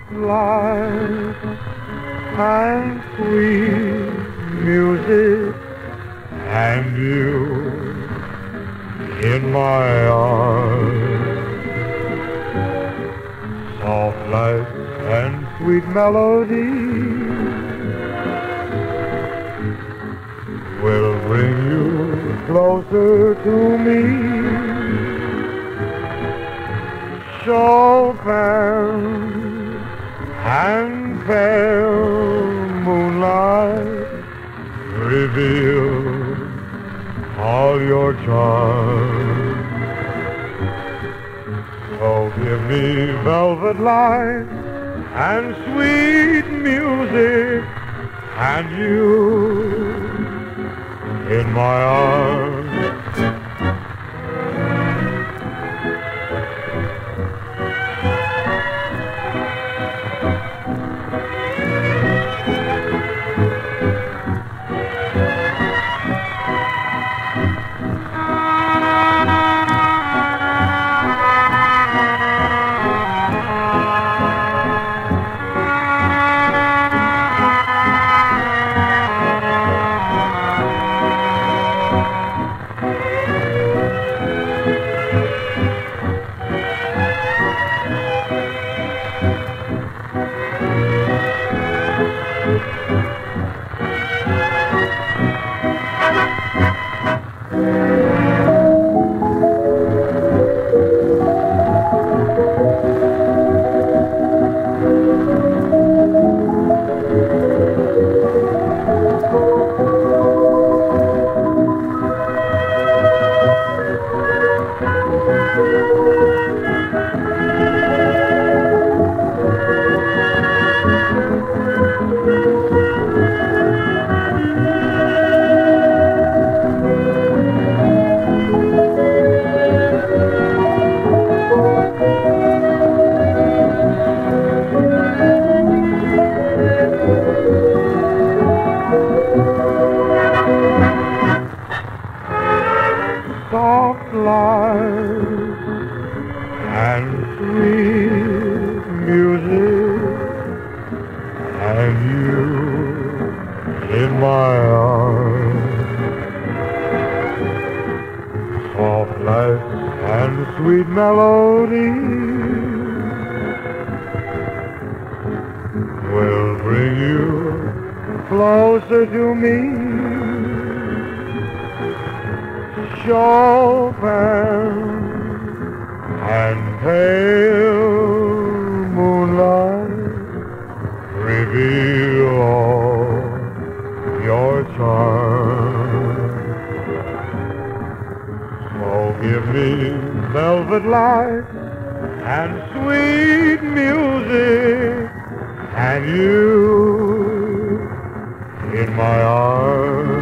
light and sweet music, and you in my arms. Soft light and sweet melody will bring you closer to me. Chopin and pale moonlight reveal all your charms. So give me velvet light and sweet music, and you in my arms. Soft light and sweet music, and you in my arms. Soft light and sweet melody will bring you closer to me. Chopin and pale moonlight reveal all your charms. So give me velvet light and sweet music, and you in my arms.